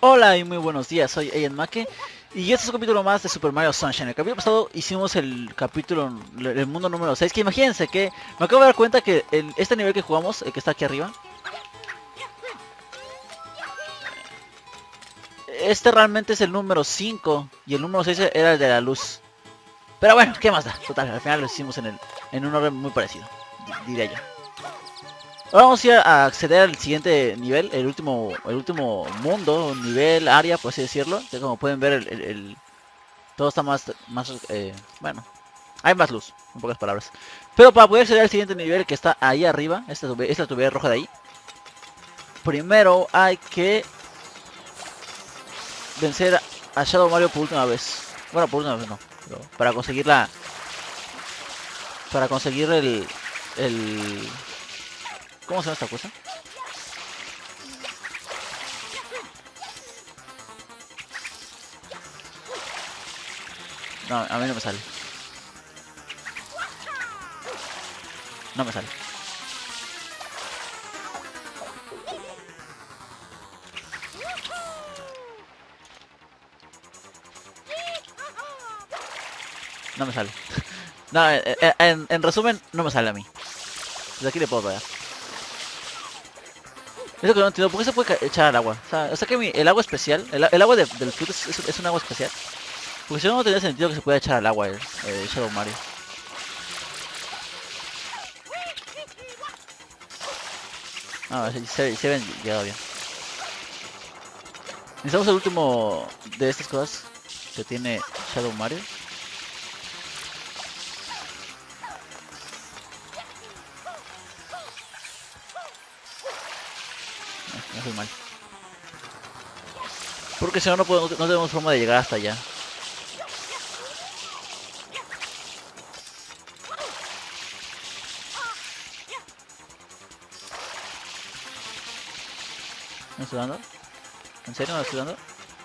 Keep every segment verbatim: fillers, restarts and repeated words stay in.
Hola y muy buenos días, soy Ian Make y este es un capítulo más de Super Mario Sunshine. El capítulo pasado hicimos el capítulo, el mundo número seis, que imagínense que me acabo de dar cuenta que el, este nivel que jugamos, el que está aquí arriba, este realmente es el número cinco y el número seis era el de la luz. Pero bueno, ¿qué más da? Total, al final lo hicimos en, el, en un orden muy parecido, diría yo. Ahora vamos a ir a acceder al siguiente nivel, el último, el último mundo, nivel, área, por así decirlo. Que como pueden ver, el, el, el todo está más, más eh, bueno, hay más luz, en pocas palabras. Pero para poder acceder al siguiente nivel que está ahí arriba, esta, esta tubería roja de ahí, primero hay que vencer a Shadow Mario por última vez. Bueno, por última vez no, pero para conseguir la, para conseguir el, el, ¿cómo se llama esta cosa? No, a mí no me sale. No me sale. No me sale. No, en, en resumen, no me sale a mí. Desde aquí le puedo pegar. Es lo que no entiendo, ¿por qué se puede echar al agua? O sea, o sea que mi, el agua especial, el, el agua de, del fruto es, es, es un agua especial. Porque si no, no tendría sentido que se pueda echar al agua el, el Shadow Mario. Ah, se, se, se ven llegado bien. Necesitamos el último de estas cosas que tiene Shadow Mario. No, no soy mal. Porque si no, no, podemos, no tenemos forma de llegar hasta allá. ¿Me estoy dando? ¿En serio me estoy dando?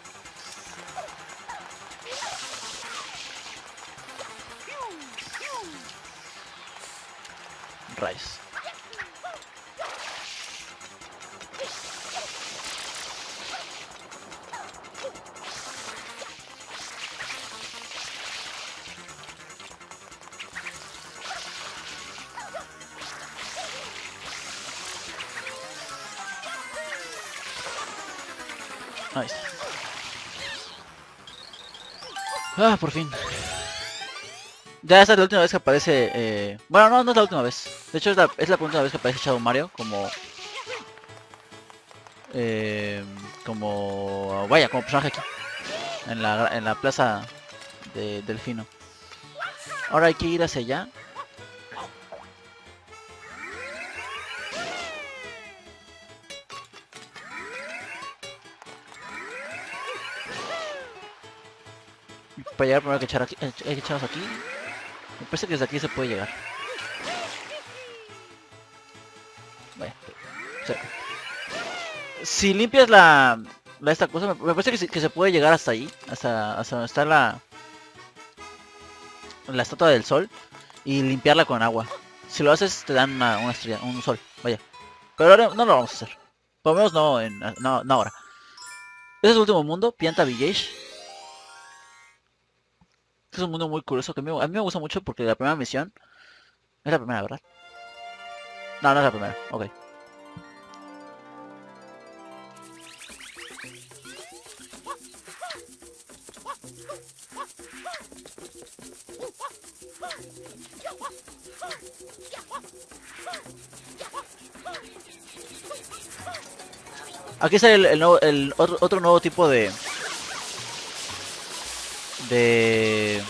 Rayos. Ahí está. Ah, por fin. Ya esta es la última vez que aparece... Eh... Bueno, no, no es la última vez. De hecho, es la, es la última vez que aparece Shadow Mario como... Eh, como... Vaya, como personaje aquí. En la, en la plaza de Delfino. Ahora hay que ir hacia allá. Para llegar primero hay que echar aquí, hay que echarnos aquí. Me parece que desde aquí se puede llegar. Vaya, cerca. Si limpias la, la esta cosa, me parece que se, que se puede llegar hasta ahí, hasta, hasta donde está la, la estatua del sol y limpiarla con agua. Si lo haces te dan una, una estrella, un sol, vaya. Pero ahora no lo vamos a hacer. Por lo menos no, en, no, no ahora. Este es el último mundo, Pianta Village. Es un mundo muy curioso que a mí, a mí me gusta mucho porque la primera misión es la primera, ¿verdad? No, no es la primera, ok. Aquí sale el, el, nuevo, el otro, otro nuevo tipo de... De...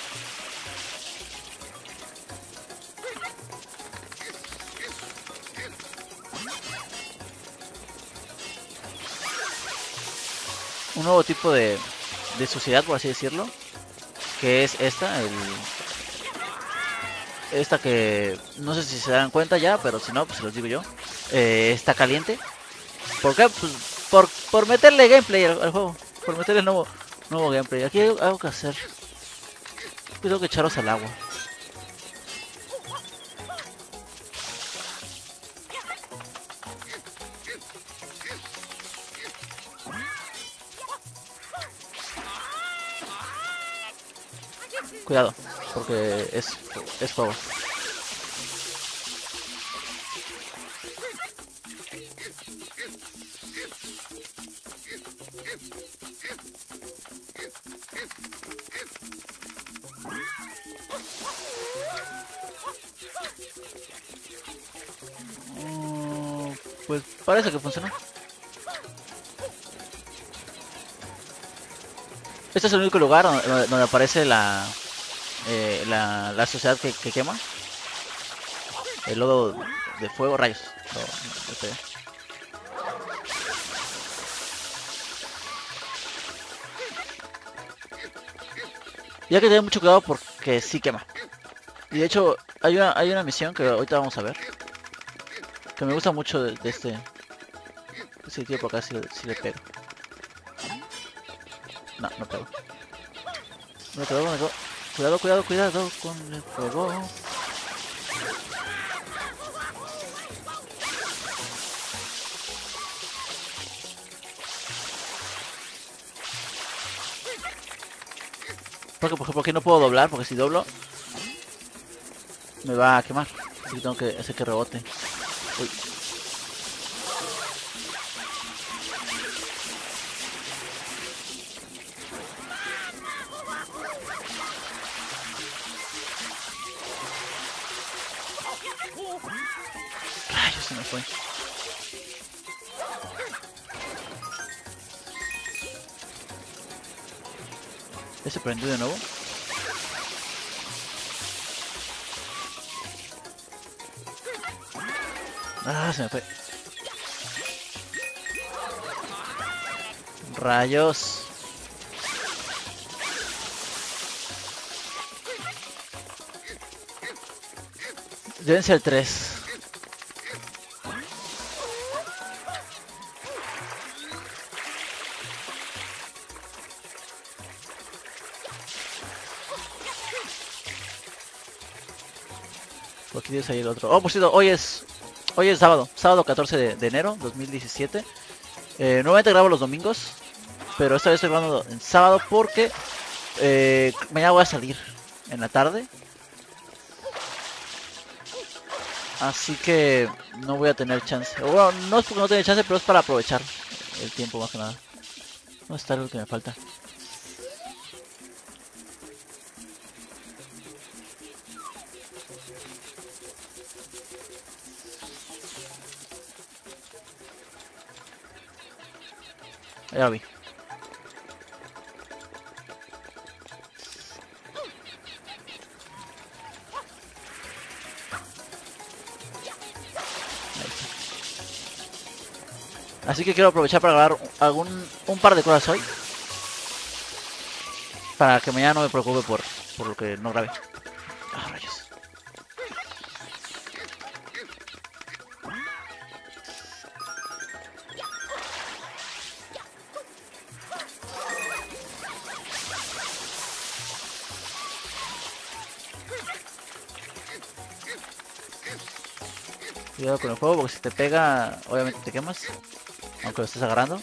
Un nuevo tipo de, de suciedad, por así decirlo. Que es esta, el... Esta que... No sé si se dan cuenta ya, pero si no, pues se los digo yo. Eh, está caliente. ¿Por qué? Pues por, por meterle gameplay al, al juego. Por meterle nuevo, nuevo gameplay. Aquí hay algo que hacer. Tengo que echaros al agua. Cuidado, porque es, es fuego. Uh, pues parece que funcionó. Este es el único lugar donde, donde aparece la, eh, la la sociedad que, que quema. El lodo de fuego, rayos. No, no sé. Ya que tener mucho cuidado porque sí quema. Y de hecho hay una, hay una misión que ahorita vamos a ver, que me gusta mucho de, de este. Si tío por acá si, si le pego. No, no pego. No pego, no pego. Cuidado, cuidado, cuidado con el fuego. Porque por ejemplo aquí no puedo doblar, porque si doblo me va a quemar. Así que tengo que hacer que rebote. Uy. Rayos, se me fue. ¿Ese prendió de nuevo? Ah, se me fue. Rayos. Deben ser tres. Por aquí debe salir el otro. Oh, por cierto, hoy es hoy es sábado, sábado catorce de, de enero dos mil diecisiete. Eh, nuevamente grabo los domingos, pero esta vez estoy grabando en sábado porque eh, mañana voy a salir en la tarde. Así que no voy a tener chance. O bueno, no es porque no tenga chance, pero es para aprovechar el tiempo más que nada. No está lo que me falta. Ya lo vi. Así que quiero aprovechar para grabar algún un par de cosas hoy. Para que mañana no me preocupe por, por lo que no grabé. Ah, rayos. Cuidado con el fuego porque si te pega, obviamente te quemas. Aunque lo estés agarrando.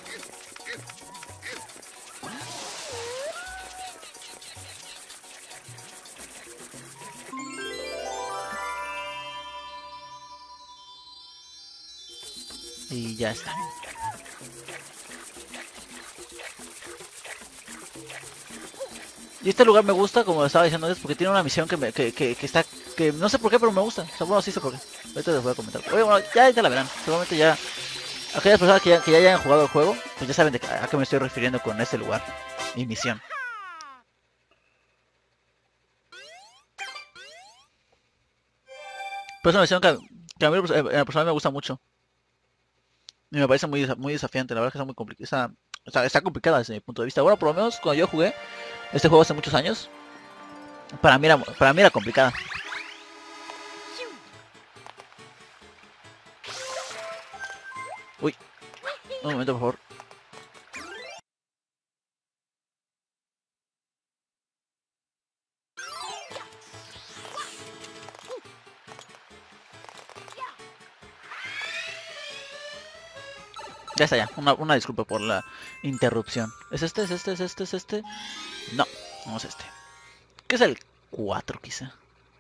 Y ya está. Y este lugar me gusta, como estaba diciendo antes, porque tiene una misión que, me, que, que, que está... que no sé por qué, pero me gusta. O sea, bueno, sí sé por qué. Ahorita les voy a comentar. Oye, bueno, ya, ya la verán. Seguramente ya... Aquellas personas que ya, que ya hayan jugado el juego, pues ya saben de a qué me estoy refiriendo con este lugar y misión. Pues es una misión que, que a mí en la personal me gusta mucho. Y me parece muy, muy desafiante, la verdad que está muy complicada. Está, está complicada desde mi punto de vista. Bueno, por lo menos cuando yo jugué este juego hace muchos años, para mí era, para mí era complicada. Uy, un momento por favor. Ya está ya, una, una disculpa por la interrupción. ¿Es este? ¿Es este? ¿Es este? ¿Es este? No, no es este. que es el cuatro quizá.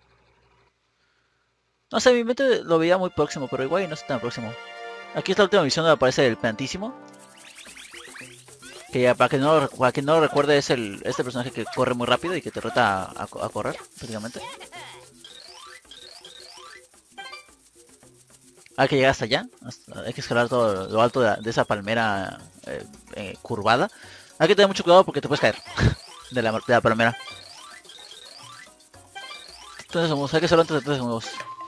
No sé, mi mente lo veía muy próximo, pero igual no es tan próximo. Aquí está la última misión donde aparece el penantísimo. Que ya, para que no lo, para que no lo recuerde, es el este personaje que corre muy rápido y que te reta a, a, a correr, prácticamente. Hay que llegar hasta allá. Hasta, hay que escalar todo lo alto de, de esa palmera eh, eh, curvada. Hay que tener mucho cuidado porque te puedes caer de la, de la palmera. Entonces somos, hay que hacerlo antes de tres segundos.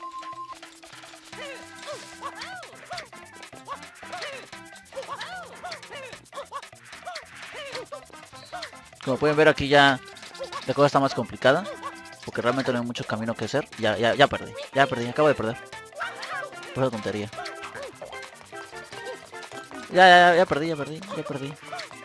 Como pueden ver aquí ya la cosa está más complicada. Porque realmente no hay mucho camino que hacer. Ya, ya, ya perdí, ya perdí, acabo de perder. Por esa tontería. Ya, ya, ya, ya perdí, ya perdí, ya perdí.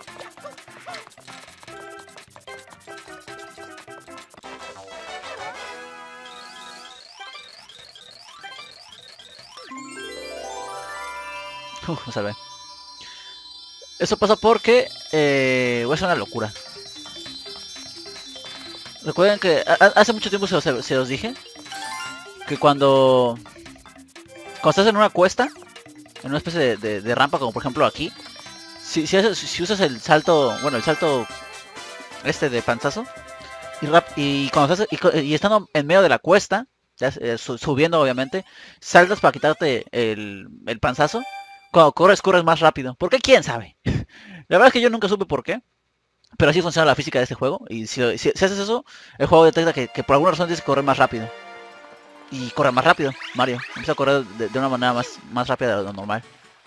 Uf, me salvé. Eso pasa porque eh, voy a hacer una locura. Recuerden que a, a, hace mucho tiempo se los, se los dije que cuando cuando estás en una cuesta, en una especie de, de, de rampa, como por ejemplo aquí, si, si, haces, si usas el salto, bueno, el salto este de panzazo, y, rap, y cuando estás y, y estando en medio de la cuesta, ya, eh, su, subiendo obviamente, saltas para quitarte el, el panzazo. Cuando corres, corres más rápido. ¿Por qué? ¿Quién sabe? La verdad es que yo nunca supe por qué. Pero así funciona la física de este juego. Y si, si, si haces eso, el juego detecta que, que por alguna razón tienes que correr más rápido. Y corre más rápido, Mario. Empieza a correr de, de una manera más, más rápida de lo normal.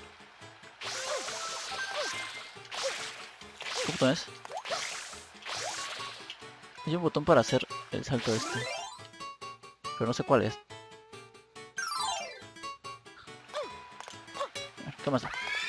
¿Qué botón es? Hay un botón para hacer el salto este. Pero no sé cuál es. ¿Qué más?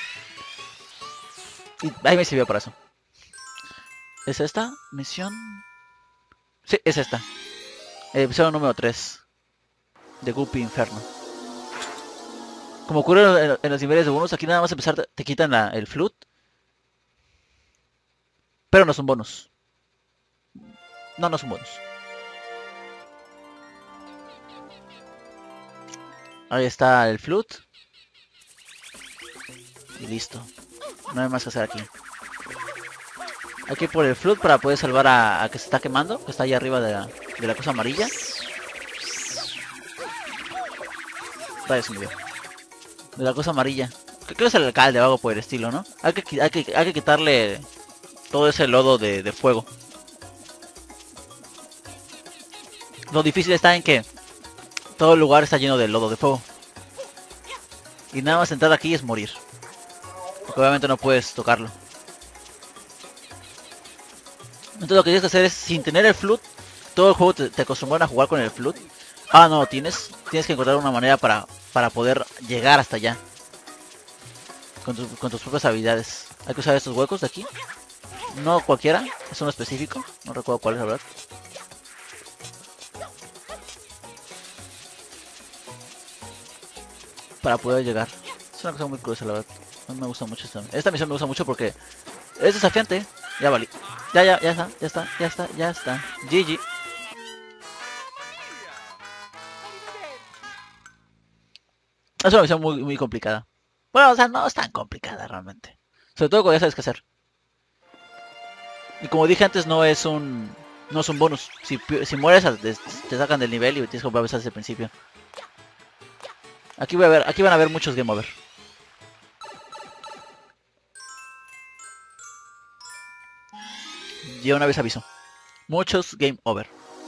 Y ahí me sirvió para eso. ¿Es esta misión? Sí, es esta. El episodio número tres de Guppy Inferno. Como ocurre en, en los niveles de bonus, aquí nada más empezar te, te quitan la, el flute. Pero no es un bonus. No, no es un bonus. Ahí está el flute. Y listo. No hay más que hacer aquí. Hay que ir por el flute para poder salvar a, a que se está quemando, que está ahí arriba de la, de la cosa amarilla. Vaya, se me dio. De la cosa amarilla. Creo que es el alcalde o algo por el estilo, ¿no? Hay que, hay que, hay que quitarle todo ese lodo de, de fuego. Lo difícil está en que todo el lugar está lleno de lodo de fuego. Y nada más entrar aquí es morir. Porque obviamente no puedes tocarlo. Entonces lo que tienes que hacer es, sin tener el flute, todo el juego te, te acostumbran a jugar con el flute. Ah, no, tienes tienes que encontrar una manera para, para poder llegar hasta allá. Con, tu, con tus propias habilidades. Hay que usar estos huecos de aquí. No cualquiera, es uno específico. No recuerdo cuál es, la verdad. Para poder llegar. Es una cosa muy curiosa, la verdad. No me gusta mucho esta, esta misión me gusta mucho porque es desafiante. Ya vale. Ya, ya, ya está, ya está, ya está, ya está. G G. Es una misión muy, muy complicada. Bueno, o sea, no es tan complicada realmente. Sobre todo cuando ya sabes qué hacer. Y como dije antes, no es un no es un bonus. Si, si mueres, te sacan del nivel y tienes que volver a empezar desde el principio. Aquí voy a ver, aquí van a ver muchos game over. Yo una vez aviso. Muchos game over.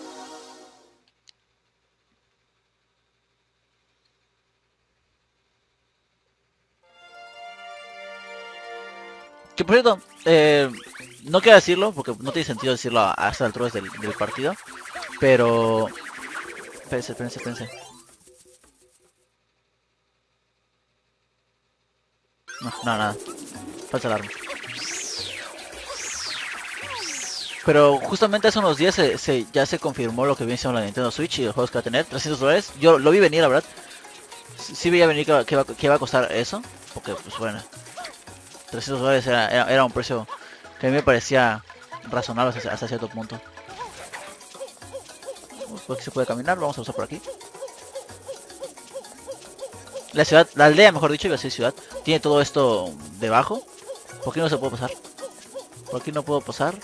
Que por cierto, eh, no quiero decirlo porque no tiene sentido decirlo a, a estas alturas del, del partido. Pero... Espérense, espérense, espérense. No, no, nada. Falsa alarma. Pero justamente hace unos días se, se, ya se confirmó lo que viene siendo la Nintendo Switch y los juegos que va a tener. trescientos dólares. Yo lo vi venir, la verdad. Sí, sí veía venir que, que, va, que va a costar eso. Porque, pues bueno, trescientos dólares era, era, era un precio que a mí me parecía razonable hasta, hasta cierto punto. Por aquí se puede caminar, lo vamos a usar por aquí. La ciudad, la aldea mejor dicho, iba a decir ciudad, tiene todo esto debajo. ¿Por qué no se puede pasar? Por aquí no puedo pasar.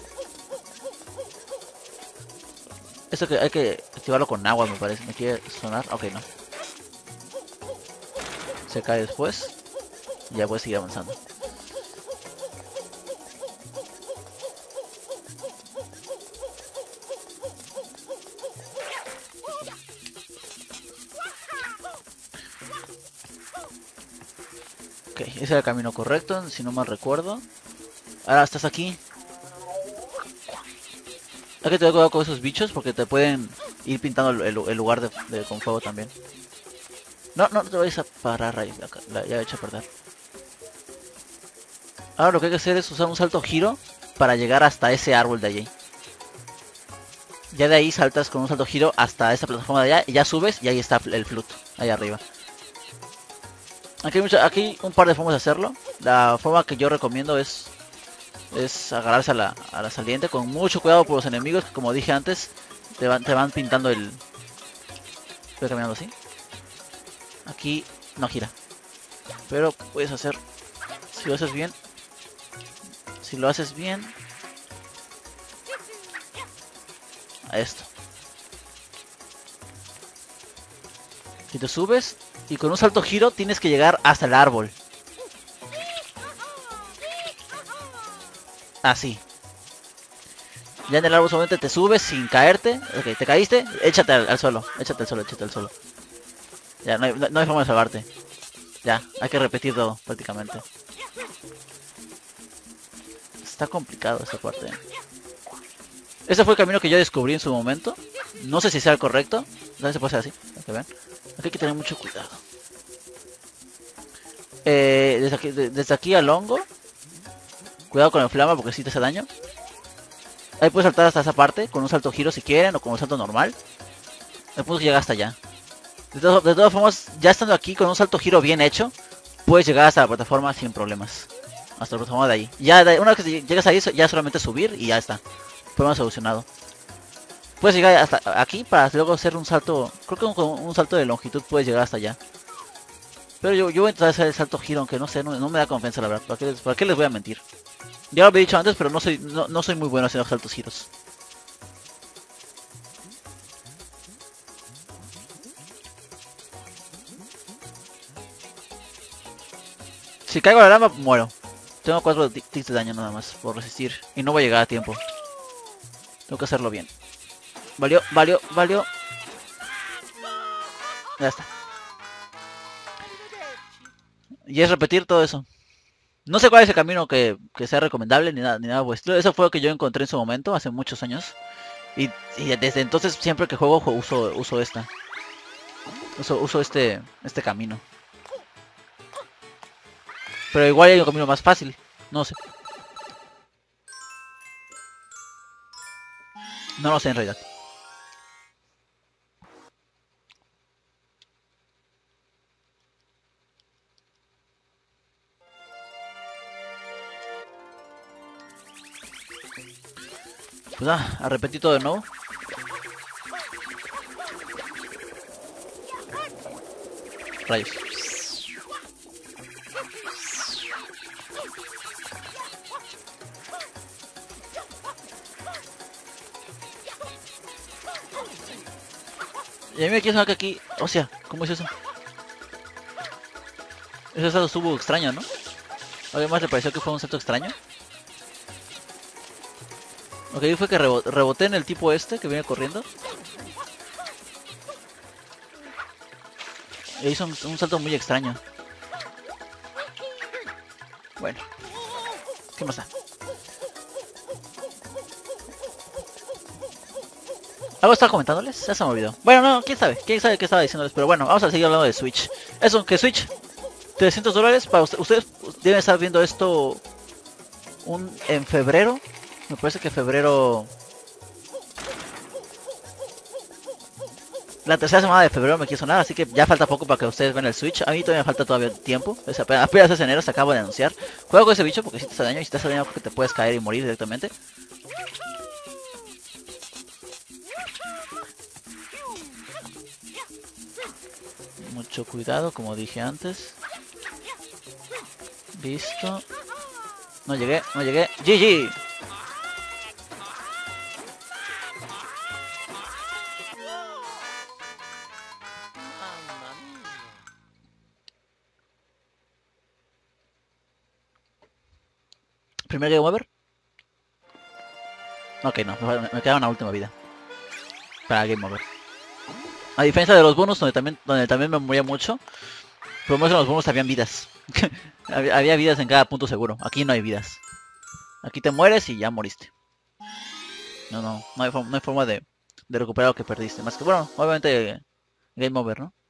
Esto que hay que activarlo con agua, me parece. ¿Me quiere sonar? Ok, no. Se cae después. Y ya puede seguir avanzando. Ok, ese era el camino correcto, si no mal recuerdo. Ahora estás aquí. Hay que tener cuidado con esos bichos porque te pueden ir pintando el, el, el lugar de, de, con fuego también. No, no, no te vayas a parar ahí, la, ya he hecho a perder. Ahora lo que hay que hacer es usar un salto giro para llegar hasta ese árbol de allí. Ya de ahí saltas con un salto giro hasta esa plataforma de allá y ya subes y ahí está el flute, ahí arriba. Aquí hay, mucho, aquí un par de formas de hacerlo. La forma que yo recomiendo es es agarrarse a la, a la saliente con mucho cuidado por los enemigos que, como dije antes, te van, te van pintando el... Estoy caminando así. Aquí no gira, pero puedes hacer, si lo haces bien, si lo haces bien, a esto. Y te subes y con un salto giro tienes que llegar hasta el árbol. Así. Ya en el árbol solamente te subes sin caerte. Ok, te caíste, échate al, al suelo. Échate al suelo, échate al suelo. Ya, no hay, no, no hay forma de salvarte. Ya, hay que repetir todo, prácticamente. Está complicado esta parte. Ese fue el camino que yo descubrí en su momento. No sé si sea el correcto. No se puede hacer así, para que vean. Aquí hay que tener mucho cuidado. Eh, desde, aquí, de, desde aquí al hongo. Cuidado con el flama porque sí te hace daño. Ahí puedes saltar hasta esa parte con un salto giro si quieren o con un salto normal. El punto es que llega hasta allá. De, to de todas formas, ya estando aquí con un salto giro bien hecho, puedes llegar hasta la plataforma sin problemas. Hasta la plataforma de ahí. Ya de, una vez que llegas ahí, ya solamente subir y ya está. Problema solucionado. Puedes llegar hasta aquí para luego hacer un salto. Creo que con un, un salto de longitud puedes llegar hasta allá. Pero yo, yo voy a intentar hacer el salto giro, aunque no sé, no, no me da confianza la verdad. ¿Para qué, les, ¿Para qué les voy a mentir? Ya lo había dicho antes, pero no soy, no, no soy muy bueno haciendo saltos giros. Si caigo a la lama, muero. Tengo cuatro ticks de daño nada más por resistir. Y no voy a llegar a tiempo. Tengo que hacerlo bien. Valió, valió, valió. Ya está. Y es repetir todo eso. No sé cuál es el camino que, que sea recomendable ni nada, ni nada pues. Eso fue lo que yo encontré en su momento, hace muchos años. Y, y desde entonces siempre que juego uso, uso esta. Uso, uso este, este camino. Pero igual hay un camino más fácil. No sé. No lo sé en realidad. Pues ah, a repetir todo de nuevo. Rayos. Y a mí me quiere sonar que aquí... O sea, ¿cómo es eso? Ese salto estuvo extraño, ¿no? Además le pareció que fue un salto extraño. Ok, fue que rebo reboté en el tipo este que viene corriendo. Y hizo un, un salto muy extraño. Bueno. ¿Qué más da? ¿Algo estaba comentándoles? Ya se me olvidó. Bueno, no, quién sabe. Quién sabe qué estaba diciéndoles. Pero bueno, vamos a seguir hablando de Switch. Eso, que Switch. trescientos dólares para usted, ustedes. Deben estar viendo esto un, en febrero. Me parece que febrero... La tercera semana de febrero me quiso sonar, así que ya falta poco para que ustedes vean el Switch. A mí todavía me falta todavía tiempo. Es apenas, apenas es enero, se acaba de anunciar. Juega con ese bicho porque si te hace daño. Y si te hace daño porque te puedes caer y morir directamente. Mucho cuidado, como dije antes. Listo. No llegué, no llegué. G G. ¿Primer game over? Ok, no, me, me queda una última vida para game over. A diferencia de los bonus, donde también, donde también me moría mucho, por lo menos en los bonus habían vidas. había, había vidas en cada punto seguro. Aquí no hay vidas. Aquí te mueres y ya moriste. No, no, no hay, no hay forma de, de recuperar lo que perdiste. Más que, bueno, obviamente game over, ¿no?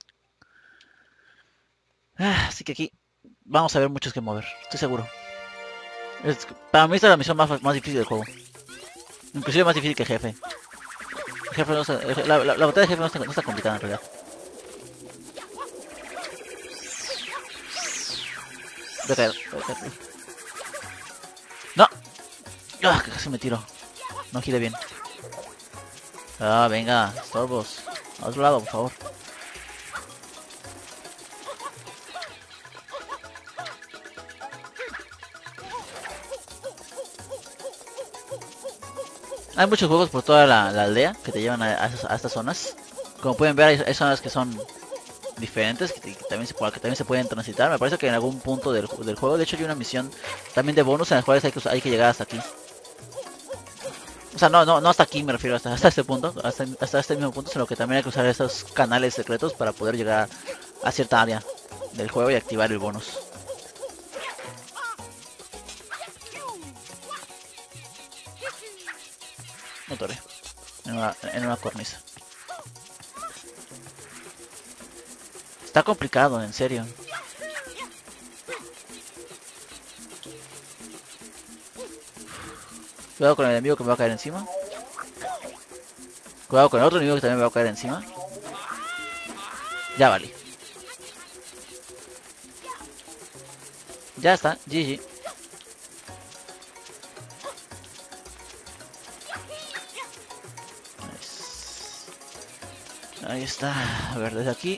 Ah, así que aquí vamos a ver muchos game over, estoy seguro. Es, para mí esta es la misión más, más difícil del juego. Inclusive más difícil que jefe. El jefe no está, la, la, la batalla de jefe no está, no está complicada en realidad. Voy a caer, voy a caer. ¡No! ¡Ah! Casi me tiro. No gire bien. Ah, venga, estorbos. A otro lado, por favor. Hay muchos juegos por toda la, la aldea que te llevan a, a, esas, a estas zonas. Como pueden ver, hay, hay zonas que son diferentes, que, que, también se, que también se pueden transitar. Me parece que en algún punto del, del juego, de hecho hay una misión también de bonus en las cuales hay que, hay que llegar hasta aquí. O sea, no, no, no hasta aquí me refiero, hasta, hasta este punto, hasta, hasta este mismo punto, sino que también hay que usar esos canales secretos para poder llegar a, a cierta área del juego y activar el bonus. No torre, en una, en una cornisa. Está complicado, en serio. Cuidado con el enemigo que me va a caer encima. Cuidado con el otro enemigo que también me va a caer encima. Ya vale. Ya está, G G. Nice. Ahí está. A ver, desde aquí.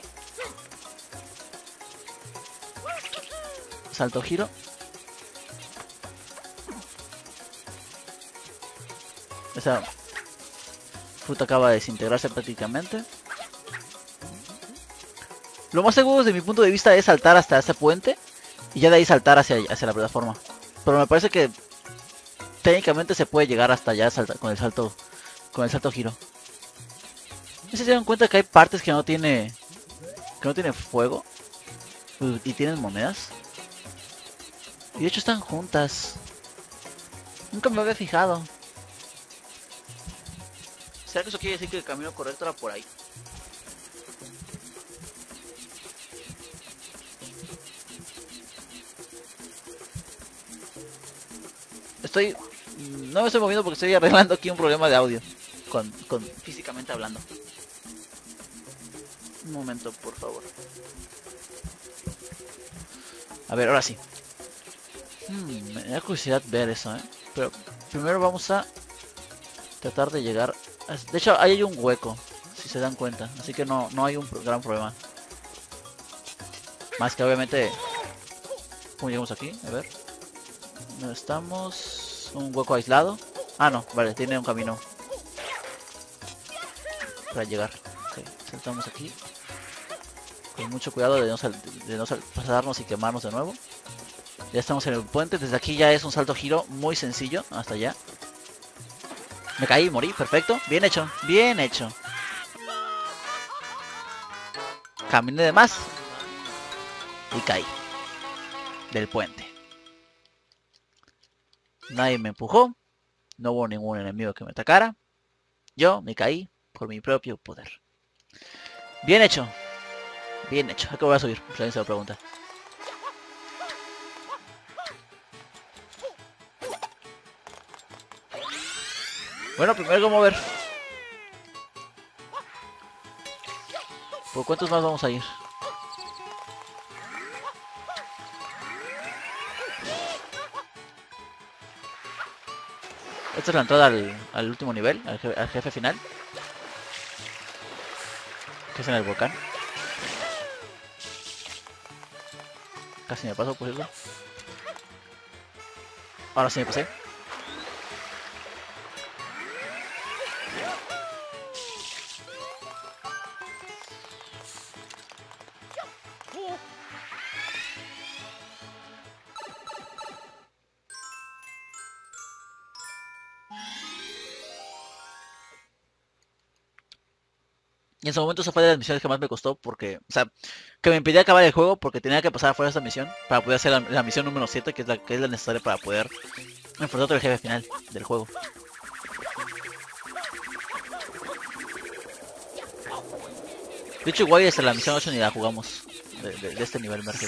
Salto giro. Esa fruta acaba de desintegrarse prácticamente. Lo más seguro desde mi punto de vista es saltar hasta ese puente y ya de ahí saltar hacia, hacia la plataforma. Pero me parece que técnicamente se puede llegar hasta allá salta, con el salto con el salto giro. ¿No se dieron cuenta que hay partes que no tiene que no tiene fuego y tienen monedas? Y de hecho están juntas. Nunca me había fijado. ¿Será que eso quiere decir que el camino correcto era por ahí? Estoy... No me estoy moviendo porque estoy arreglando aquí un problema de audio. Con, con físicamente hablando. Un momento, por favor. A ver, ahora sí. Hmm, me da curiosidad ver eso, ¿eh? Pero primero vamos a tratar de llegar... De hecho, ahí hay un hueco, si se dan cuenta. Así que no, no hay un gran problema. Más que obviamente... ¿Cómo llegamos aquí? A ver. ¿Dónde estamos? Un hueco aislado. Ah, no, vale, tiene un camino para llegar. Ok, saltamos aquí. Con mucho cuidado de no, sal de no sal pasarnos y quemarnos de nuevo. Ya estamos en el puente. Desde aquí ya es un salto giro muy sencillo. Hasta allá. Me caí, morí, perfecto. Bien hecho, bien hecho. Caminé de más. Y caí. Del puente. Nadie me empujó. No hubo ningún enemigo que me atacara. Yo me caí por mi propio poder. Bien hecho. Bien hecho. ¿A qué voy a subir? Si alguien se lo pregunta. Bueno, primero como ver. ¿Por cuántos más vamos a ir? Esta es la entrada al, al último nivel, al jefe, al jefe final. Que es en el volcán. Casi me paso por eso. Ahora sí me pasé. Y en su momento esa fue de las misiones que más me costó porque, o sea, que me impedía acabar el juego porque tenía que pasar fuera de esta misión para poder hacer la, la misión número siete, que es la que es la necesaria para poder enfrentar al jefe final del juego. De hecho, igual hasta la misión ocho ni la jugamos de, de, de este nivel, me refiero.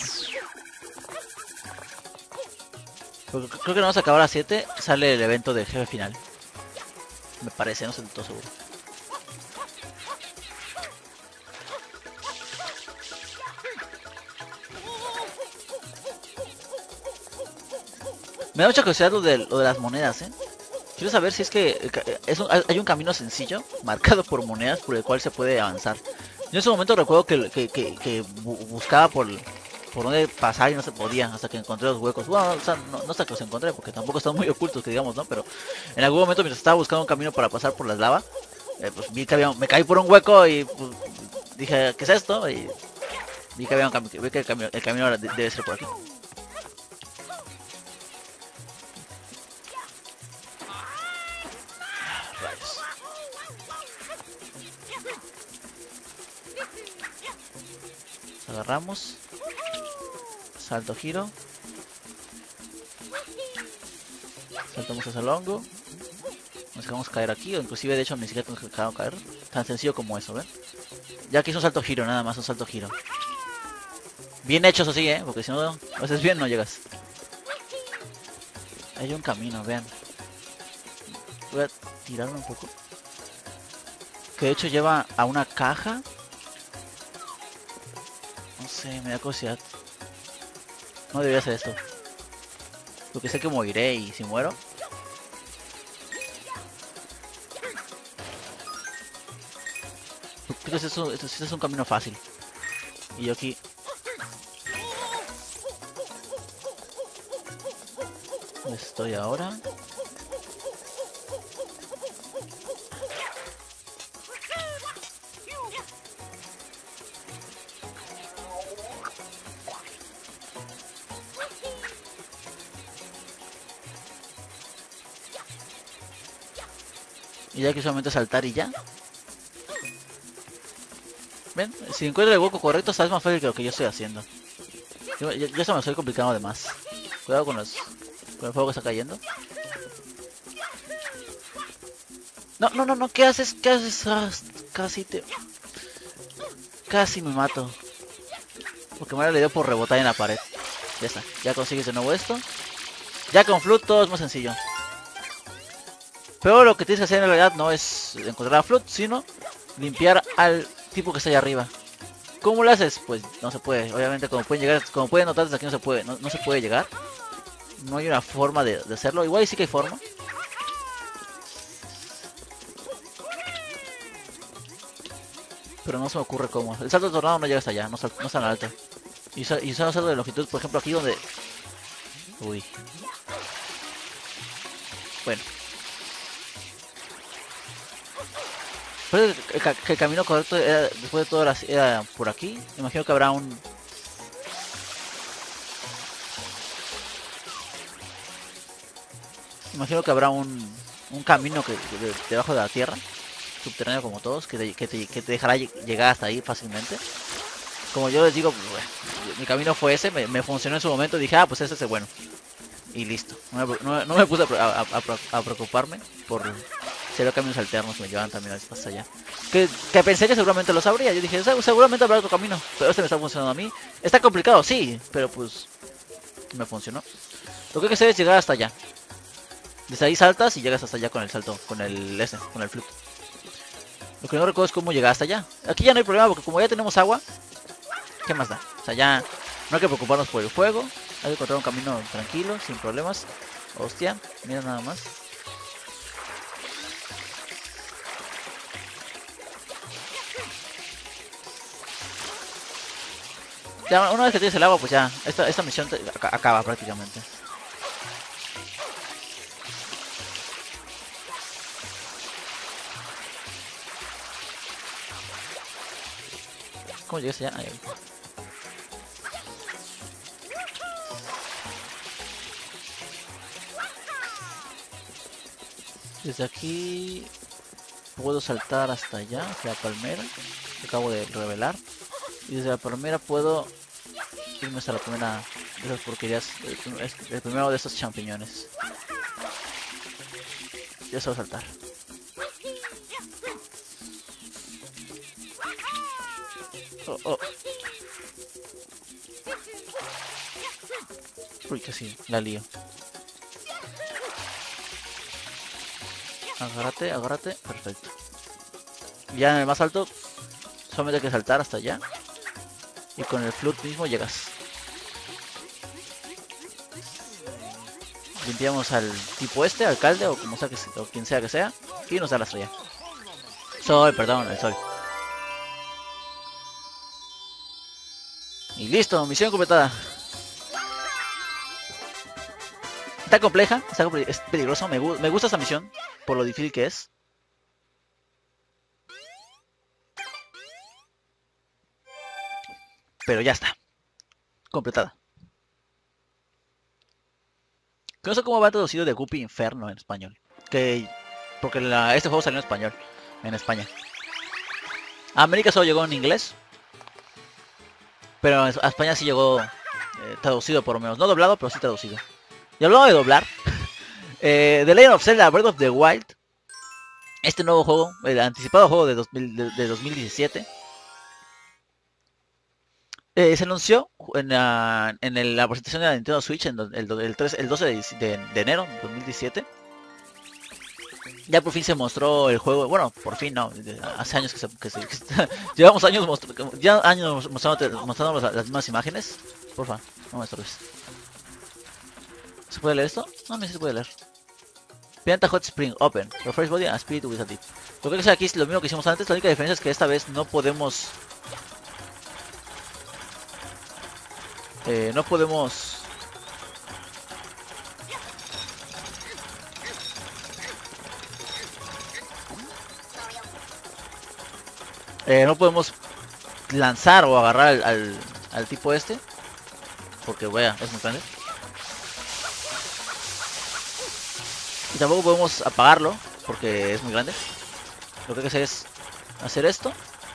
Porque creo que no vamos a acabar a siete, sale el evento del jefe final. Me parece, no estoy del todo seguro. Me da mucha curiosidad lo de, lo de las monedas, ¿eh? Quiero saber si es que es un, hay un camino sencillo, marcado por monedas, por el cual se puede avanzar. Yo en ese momento recuerdo que, que, que, que buscaba por, por dónde pasar y no se podía, hasta que encontré los huecos. Bueno, o sea, no, no hasta que los encontré, porque tampoco están muy ocultos, que digamos, ¿no? Pero en algún momento mientras estaba buscando un camino para pasar por las lavas, eh, pues vi que había, me caí por un hueco y pues, dije, ¿qué es esto? Y vi que había un camino, vi que el camino, el camino debe ser por aquí. Agarramos, salto, giro, saltamos hacia el hongo, nos dejamos caer aquí, o inclusive de hecho ni siquiera nos dejamos caer, tan sencillo como eso, ¿ven? Ya que es un salto giro, nada más un salto giro. Bien hecho, eso sí, ¿eh? Porque si no lo haces bien no llegas. Hay un camino, vean. Voy a tirarme un poco. Que de hecho lleva a una caja. No sé, me da curiosidad. No debería hacer esto. Porque sé que moriré y si muero. Entonces esto, esto, esto es un camino fácil. Y yo aquí. Estoy ahora. Y ya que solamente saltar y ya. Ven, si encuentro el hueco correcto, sabes más fácil que lo que yo estoy haciendo. Yo, yo, yo eso me estoy complicando de más. Cuidado con los con el fuego que está cayendo. No, no, no, no, ¿qué haces? ¿Qué haces? Ah, casi te... Casi me mato. Porque me le dio por rebotar en la pared. Ya está, ya consigues de nuevo esto. Ya con Flood todo es más sencillo. Pero lo que tienes que hacer en realidad no es encontrar a Flood, sino limpiar al tipo que está allá arriba. ¿Cómo lo haces? Pues no se puede. Obviamente como pueden llegar, como pueden notar desde aquí no se puede, no, no se puede llegar. No hay una forma de, de hacerlo. Igual sí que hay forma. Pero no se me ocurre cómo. El salto de tornado no llega hasta allá, no, sal, no es tan alto. Y, sa y son saltos de longitud, por ejemplo aquí donde... Uy. Bueno. Después de que, que el camino correcto era, después de todo era, era por aquí. Imagino que habrá un... Imagino que habrá un, un camino que de, debajo de la tierra, subterráneo como todos, que te, que te, que te dejará llegar hasta ahí fácilmente. Como yo les digo, bueno, mi camino fue ese, me, me funcionó en su momento, dije, ah, pues ese es el bueno. Y listo. No me, no, no me puse a, a, a, a preocuparme por si había caminos alternos que me llevaban también hasta allá. Que, que pensé que seguramente lo sabría. Yo dije, seguramente habrá otro camino, pero este me está funcionando a mí. Está complicado, sí, pero pues me funcionó. Lo que hay que hacer es llegar hasta allá. Desde ahí saltas y llegas hasta allá con el salto, con el ese, con el flute. Lo que no recuerdo es cómo llegar hasta allá. Aquí ya no hay problema porque como ya tenemos agua, ¿qué más da? O sea, ya no hay que preocuparnos por el fuego. Hay que encontrar un camino tranquilo, sin problemas. Hostia, mira nada más. Ya, una vez que tienes el agua, pues ya, esta, esta misión te, ac acaba prácticamente. ¿Cómo llegaste ya? Ahí. Desde aquí puedo saltar hasta allá, hacia la palmera, que acabo de revelar. Y desde la palmera puedo irme hasta la primera de esas porquerías, el, el primero de estos champiñones. Ya se va a saltar. Oh, oh. Uy, casi la lío. Agárrate, agárrate. Perfecto. Ya en el más alto, solamente hay que saltar hasta allá. Y con el flood mismo llegas. Limpiamos al tipo este, alcalde o como sea que sea, o quien sea que sea. Y nos da la estrella. Sol, perdón, el sol. Y listo, misión completada. Está compleja, está compl es peligroso. Me, gu me gusta esta misión por lo difícil que es. Pero ya está. Completada. No sé cómo va traducido de Guppy Inferno en español. Que porque la, este juego salió en español. En España. A América solo llegó en inglés. Pero a España sí llegó eh, traducido por lo menos. No doblado, pero sí traducido. Y hablando de doblar. eh, The Legend of Zelda Breath of the Wild. Este nuevo juego. El anticipado juego de, dos mil, de, de dos mil diecisiete. Eh, se anunció en la, en el, la presentación de la Nintendo Switch en el, el, el, tres, el doce de, de, de enero de dos mil diecisiete. Ya por fin se mostró el juego. Bueno, por fin no. Hace años que se... Que se que se llevamos años mostrando... Ya años mostrando, mostrando las, las mismas imágenes. Porfa, no me estorbes. ¿Se puede leer esto? No, no sé si se puede leer. Pianta Hot Spring Open. Refresh Body and Spirit with a Dip. Lo que es aquí es lo mismo que hicimos antes. La única diferencia es que esta vez no podemos... Eh, no podemos... Eh, no podemos lanzar o agarrar al, al, al tipo este. Porque, vaya, es muy grande. Y tampoco podemos apagarlo. Porque es muy grande. Lo que hay que hacer es hacer esto.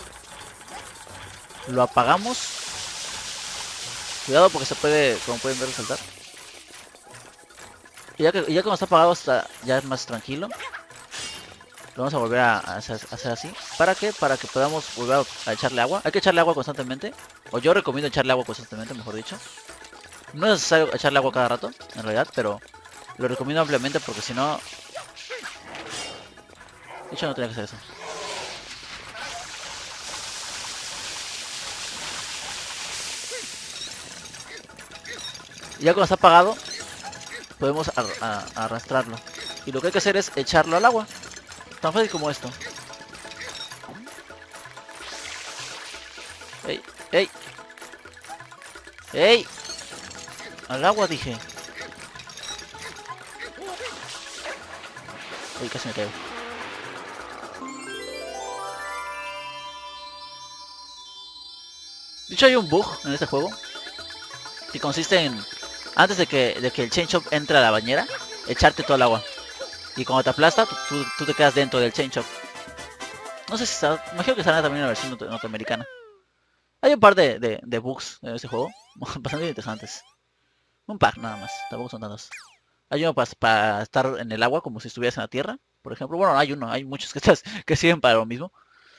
Lo apagamos. Cuidado porque se puede, como pueden ver, saltar. Y ya que ya como está apagado, está, ya es más tranquilo. Lo vamos a volver a hacer, a hacer así. ¿Para qué? Para que podamos volver a, a echarle agua. Hay que echarle agua constantemente. O yo recomiendo echarle agua constantemente, mejor dicho. No es necesario echarle agua cada rato, en realidad, pero lo recomiendo ampliamente porque si no... De hecho no tenía que hacer eso. Y ya cuando está apagado, podemos ar a arrastrarlo. Y lo que hay que hacer es echarlo al agua. Tan fácil como esto. ¡Ey! ¡Ey! ¡Ey! Al agua dije. Uy, casi me caigo. De hecho hay un bug en este juego. Que consiste en... Antes de que, de que el Chain Chomp entre a la bañera, echarte todo el agua. Y cuando te aplasta, tú, tú, tú te quedas dentro del Chain Chomp. No sé si está... Imagino que estará también en la versión norteamericana. Hay un par de, de, de bugs en este juego. Bastante interesantes. Un par nada más. Tampoco son tantos. Hay uno para, para estar en el agua como si estuvieras en la tierra. Por ejemplo. Bueno, hay uno. Hay muchos que, estás, que sirven para lo mismo.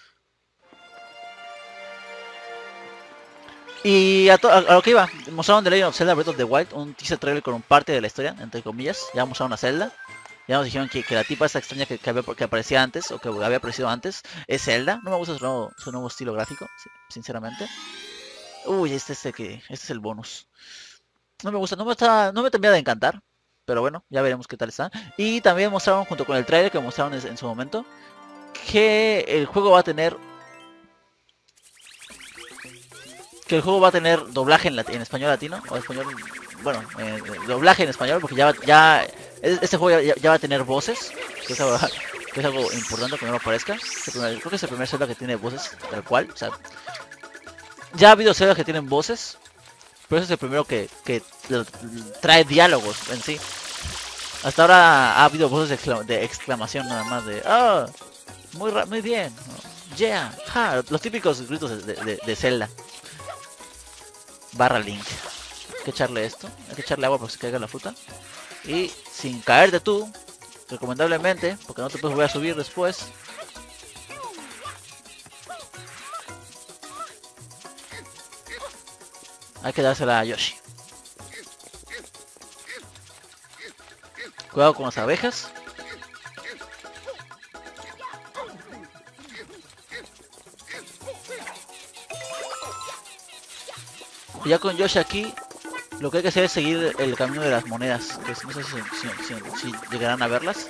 Y a, a, a lo que iba, mostraron The Legend of Zelda Breath of the Wild, un teaser trailer con un parte de la historia, entre comillas. Ya mostraron a Zelda. Ya nos dijeron que, que la tipa esa extraña que, que, había, que aparecía antes, o que había aparecido antes, es Zelda. No me gusta su nuevo, su nuevo estilo gráfico, sinceramente. Uy, este, este, que, este es el bonus. No me gusta, no me, está, no me termina de encantar. Pero bueno, ya veremos qué tal está. Y también mostraron, junto con el trailer que mostraron en, en su momento, que el juego va a tener... que el juego va a tener doblaje en, en español latino, o español, bueno, eh, doblaje en español, porque ya, va, ya este juego ya, ya va a tener voces, que es algo, que es algo importante que no lo parezca. Primer, creo que es el primer Zelda que tiene voces tal cual, o sea, ya ha habido Zelda que tienen voces, pero ese es el primero que, que trae diálogos en sí. Hasta ahora ha habido voces de, exclama, de exclamación nada más, de oh, muy, muy bien, yeah, ja, los típicos gritos de, de, de Zelda. Barra Link. Hay que echarle esto, hay que echarle agua para que se caiga la fruta. Y sin caerte tú, recomendablemente, porque no te puedes volver a subir después. Hay que dársela a Yoshi. Cuidado con las abejas. Y ya con Yoshi aquí, lo que hay que hacer es seguir el camino de las monedas. Que no sé si, si, si, si llegarán a verlas.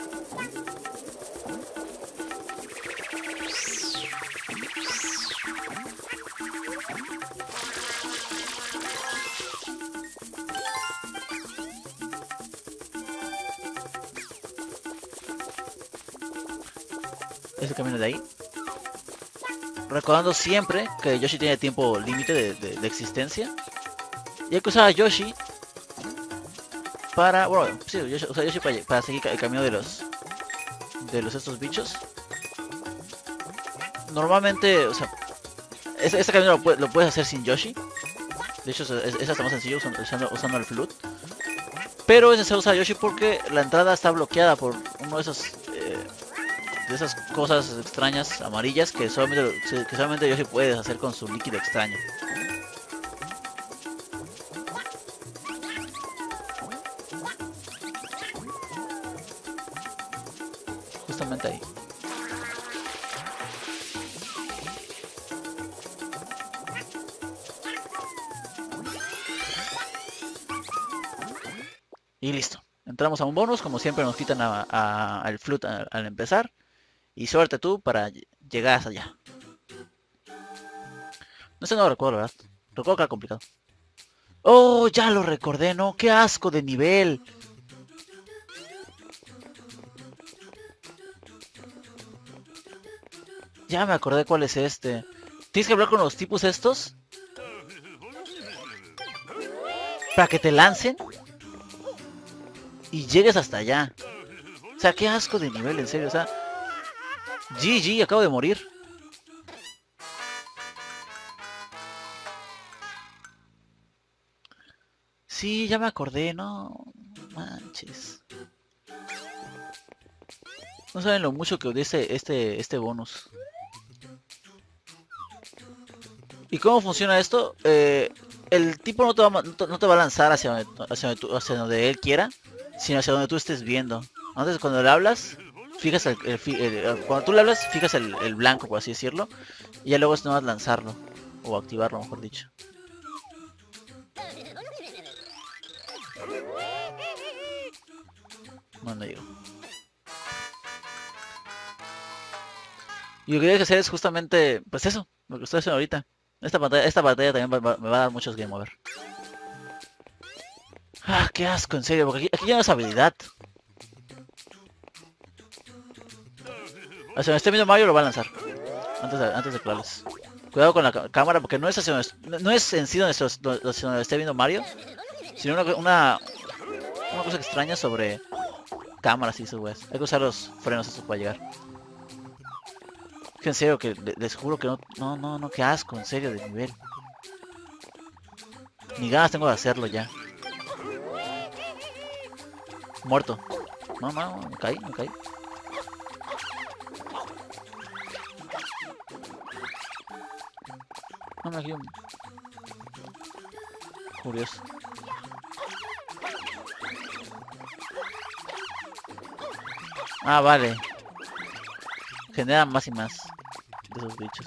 Ese camino de ahí. Recordando siempre que Yoshi tiene tiempo límite de, de, de existencia. Y hay que usar a Yoshi para... Bueno, sí, Yoshi, usar a Yoshi para, para seguir el camino de los... De los estos bichos. Normalmente, o sea... Este, este camino lo, lo puedes hacer sin Yoshi. De hecho, es, es hasta más sencillo usando, usando, usando el flute. Pero ese se usa a Yoshi porque la entrada está bloqueada por uno de esos... Eh, de esas cosas extrañas amarillas que solamente, que solamente Yoshi puede hacer con su líquido extraño. Justamente ahí. Y listo. Entramos a un bonus, como siempre nos quitan a, a, al flute al, al empezar. Y suerte tú para llegar hasta allá. No sé, no lo recuerdo, ¿verdad? Recuerdo que era complicado. ¡Oh! Ya lo recordé, ¿no? ¡Qué asco de nivel! Ya me acordé cuál es este. Tienes que hablar con los tipos estos para que te lancen y llegues hasta allá. O sea, qué asco de nivel, en serio. O sea, G G, acabo de morir. Sí, ya me acordé, no manches. No saben lo mucho que odié este, este, este bonus. ¿Y cómo funciona esto? Eh, el tipo no te, va, no, te, no te va a lanzar hacia donde, hacia, donde tú, hacia donde él quiera, sino hacia donde tú estés viendo. Entonces, cuando le hablas, fijas el, el, el, el cuando tú le hablas, fijas el, el blanco, por así decirlo, y ya luego es nomás lanzarlo o activarlo, mejor dicho. No, no llego. Y lo que tienes que hacer es justamente, pues eso, lo que estoy haciendo ahorita. Esta pantalla, esta pantalla también va, me va a dar muchos game over. Ah, qué asco, en serio, porque aquí, aquí ya no es habilidad. Hacia donde esté viendo Mario lo va a lanzar. Antes de, antes de clavarles. Cuidado con la cámara, porque no es, hacia donde, no es en sí donde, hacia donde esté viendo Mario, sino una, una, una cosa extraña sobre cámaras y esos weas. Hay que usar los frenos estos para llegar. En serio, que les juro que no, no, no, no, qué asco, en serio, de nivel. Ni ganas tengo de hacerlo ya. Muerto. No, no, me caí, me caí. No me quedo curioso. Ah, vale. Generan más y más de esos bichos.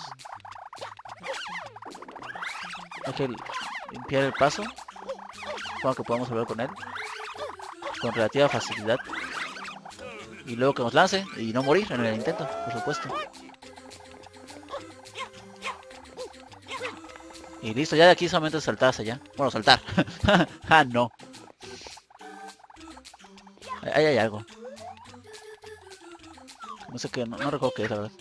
Hay que limpiar el paso. Para que podamos hablar con él con relativa facilidad. Y luego que nos lance y no morir en el intento, por supuesto. Y listo, ya de aquí solamente saltar hacia allá. Bueno, saltar. Ah, no. Ahí hay algo. No sé qué, no, no recuerdo qué es, la verdad.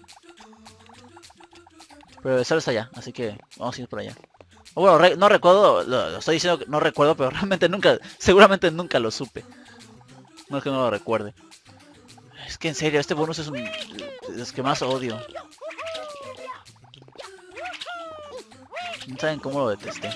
Pero sales allá, así que vamos a ir por allá. O bueno, re no recuerdo, lo, lo estoy diciendo que no recuerdo, pero realmente nunca, seguramente nunca lo supe. No es que no lo recuerde. Es que en serio, este bonus es un... es que más odio. No saben cómo lo detesté.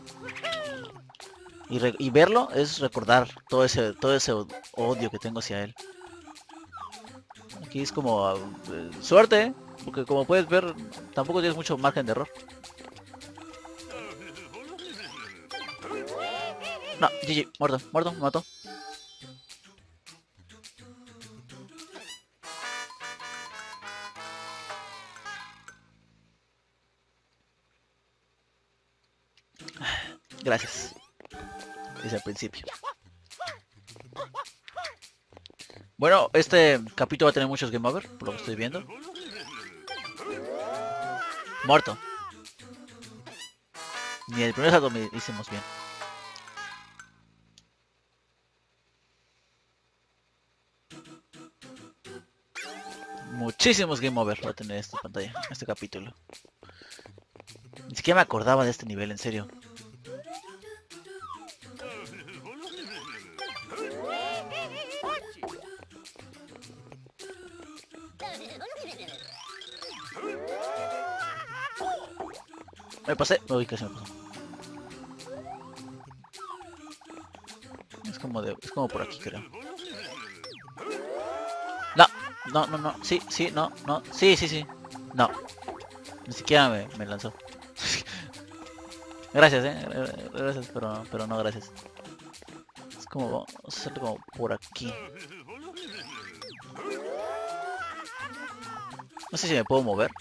Y, re y verlo es recordar todo ese todo ese odio que tengo hacia él. Aquí es como... Uh, suerte, ¿eh? Porque como puedes ver, tampoco tienes mucho margen de error. No, G G, muerto, muerto, me mató. Gracias. Desde el principio. Bueno, este capítulo va a tener muchos game over, por lo que estoy viendo. Muerto. Ni el primer salto me hicimos bien. Muchísimos game over va a tener esta pantalla, este capítulo. Ni siquiera me acordaba de este nivel, en serio. Me pasé. Uy, casi me pasó. Es como de, es como por aquí, creo. No, no, no, no. Sí, sí, no, no. Sí, sí, sí. No. Ni siquiera me, me lanzó. Gracias, eh. Gracias, pero, pero no gracias. Es como, vamos a hacerlo como por aquí. No sé si me puedo mover.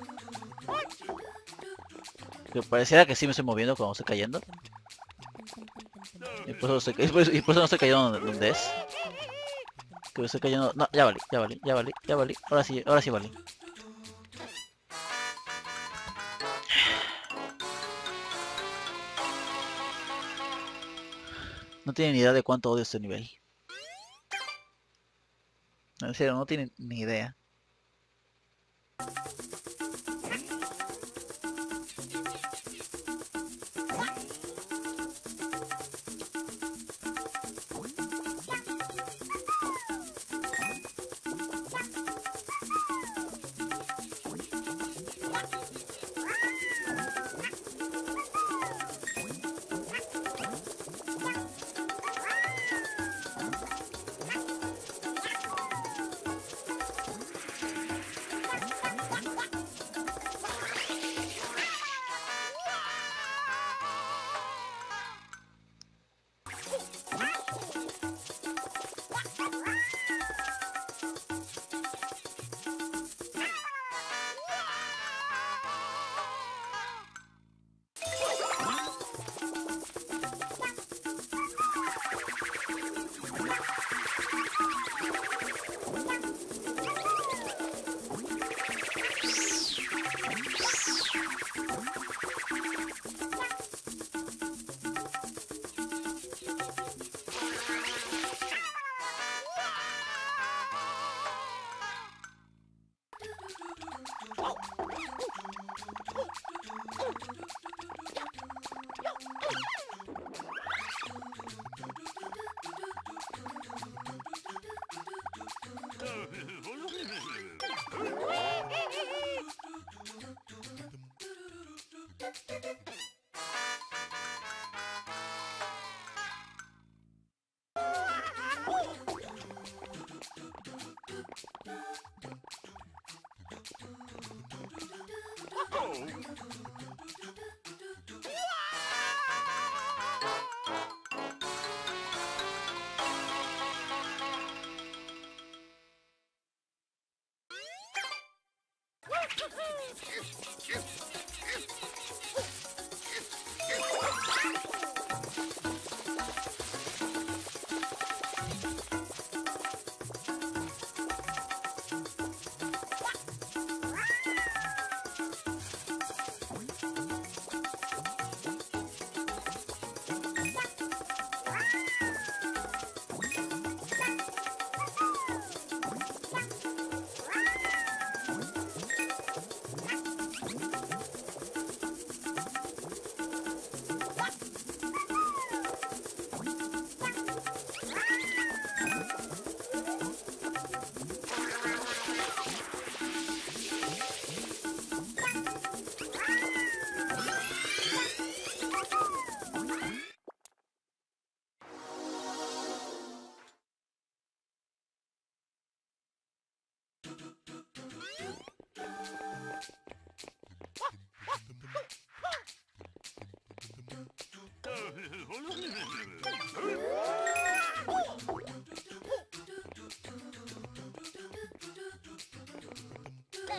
Que pareciera que sí me estoy moviendo cuando estoy cayendo. Y por eso, estoy, y por eso, y por eso no estoy cayendo donde, donde es. Que estoy cayendo... No, ya valí, ya valí, ya valí, ya valí. Ahora sí, ahora sí valí. No tienen ni idea de cuánto odio este nivel. En serio, no tienen ni idea.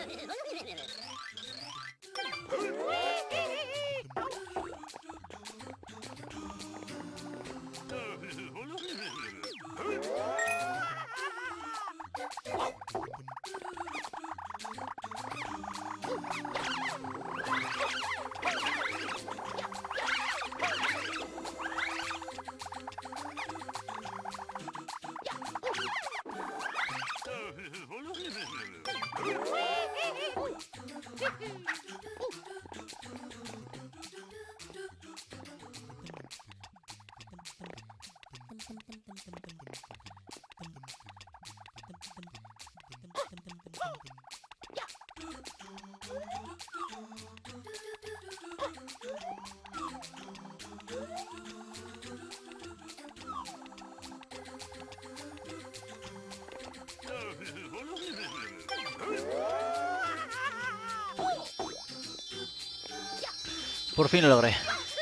Por fin lo logré.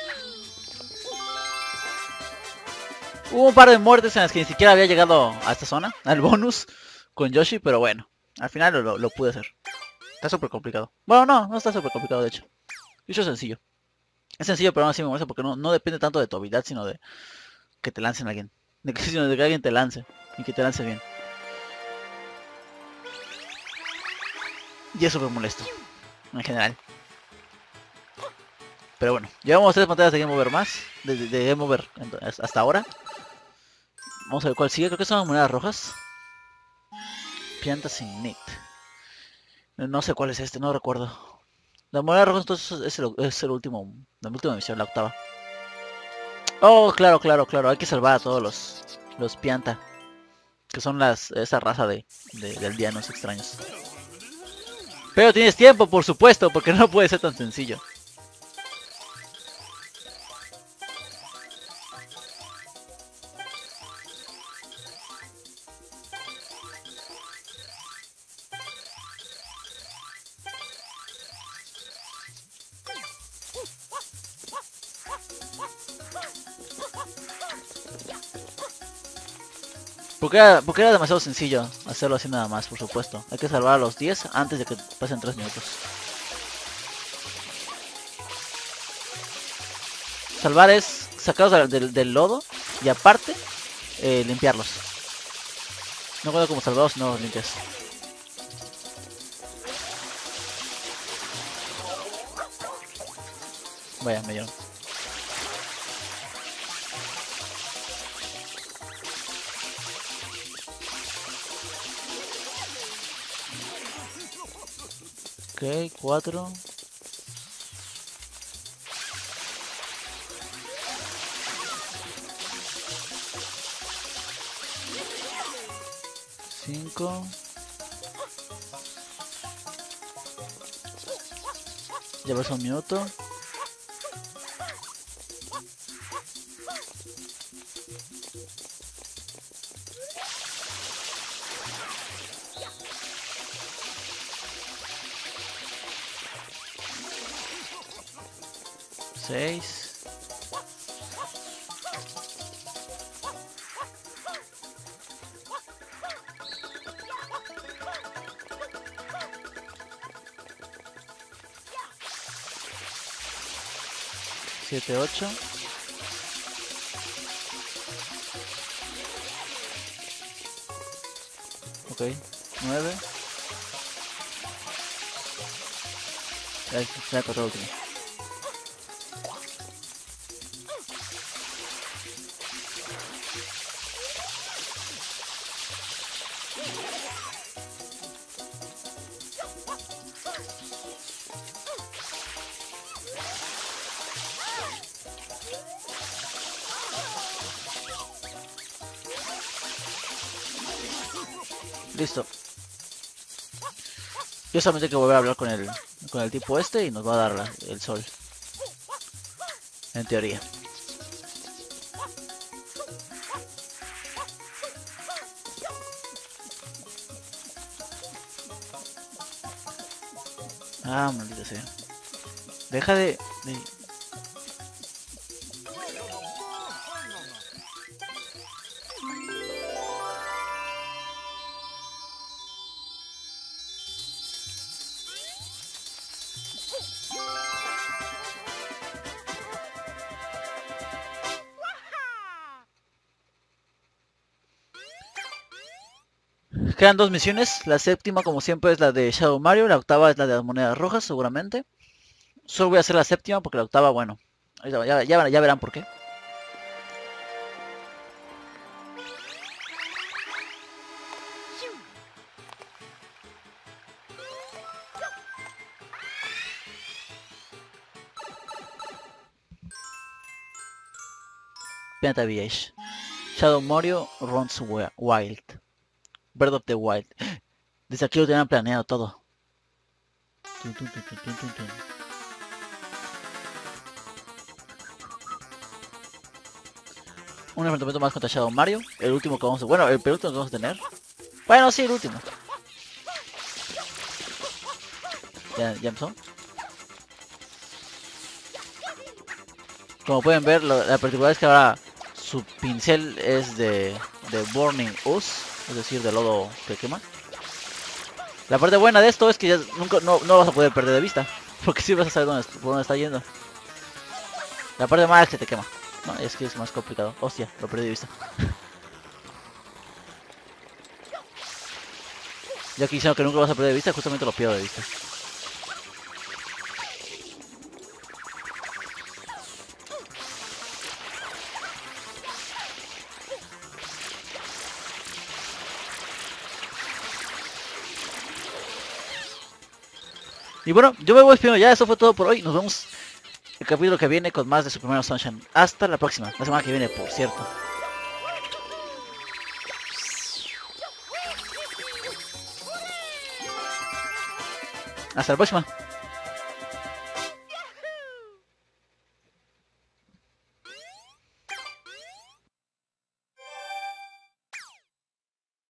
Hubo un par de muertes en las que ni siquiera había llegado a esta zona, al bonus con Yoshi, pero bueno, al final lo, lo pude hacer. Está súper complicado. Bueno, no, no está súper complicado de hecho. Yoshi es sencillo. Es sencillo, pero aún así me molesta porque no, no depende tanto de tu habilidad, sino de que te lancen a alguien. De que, sino de que alguien te lance y que te lance bien. Y eso me molesto, en general. Pero bueno, llevamos tres pantallas de Game Over más, de, de, de Game Over hasta ahora. Vamos a ver cuál sigue, creo que son las monedas rojas. Piantas sin Nit. No sé cuál es este, no recuerdo. La moneda roja entonces es el, es el último, la última misión, la octava. Oh, claro, claro, claro, hay que salvar a todos los, los Pianta. Que son las, esa raza de, de, de aldeanos extraños. Pero tienes tiempo, por supuesto, porque no puede ser tan sencillo. Porque era, porque era demasiado sencillo hacerlo así nada más, por supuesto. Hay que salvar a los diez antes de que pasen tres minutos. Salvar es sacarlos del, del lodo y aparte eh, limpiarlos. No cuenta como salvados si no los limpias. Vaya, me dieron. Ok, cuatro. Cinco. Ya pasó un minuto. Seis. Siete, ocho. Ok, nueve. Ya, ya encontré el último. Listo. Yo solamente hay que volver a hablar con el, con el tipo este y nos va a dar la, el sol. En teoría. Ah, maldita sea. Deja de... de... Quedan dos misiones. La séptima, como siempre, es la de Shadow Mario. La octava es la de las monedas rojas, seguramente. Solo voy a hacer la séptima porque la octava, bueno, ya, ya, ya, ya verán por qué. Pianta Village. Shadow Mario runs wild. Breath of the Wild. Desde aquí lo tenían planeado todo. Tun, tun, tun, tun, tun, tun, tun. Un enfrentamiento más contra Shadow Mario. El último que vamos a... Bueno, el penúltimo que vamos a tener. Bueno, sí, el último. Ya, ya empezó. Como pueden ver, lo, la particularidad es que ahora su pincel es de, de Burning Ooze, es decir, de lodo que quema. La parte buena de esto es que ya nunca no, no vas a poder perder de vista, porque si vas a saber dónde, por dónde está yendo. La parte mala es que te quema. No, es que es más complicado. Hostia, lo perdí de vista. Ya que diciendo que nunca vas a perder de vista, justamente lo pierdo de vista. Y bueno, yo me voy despidiendo ya, eso fue todo por hoy. Nos vemos el capítulo que viene con más de Super Mario Sunshine. Hasta la próxima, la semana que viene, por cierto. Hasta la próxima.